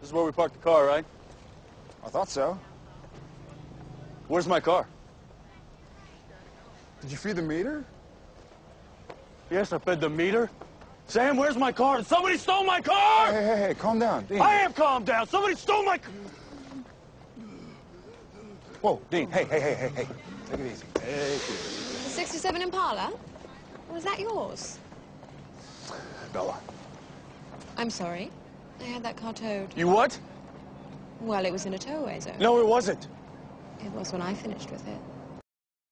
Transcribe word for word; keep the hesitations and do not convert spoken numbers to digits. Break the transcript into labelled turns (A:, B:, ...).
A: This is where we parked the car, right?
B: I thought so.
A: Where's my car?
B: Did you feed the meter?
A: Yes, I fed the meter. Sam, where's my car? Somebody stole my car!
B: Hey, hey, hey, calm down, Dean.
A: I am calmed down. Somebody stole my car.
B: Whoa, Dean, hey, hey, hey, hey, hey. Take it easy. Take it easy.
C: The sixty-seven Impala? Was that yours?
B: Bella.
C: I'm sorry. I had that car towed.
A: You what?
C: Well, it was in a towaway zone.
A: No, it wasn't.
C: It was when I finished with it.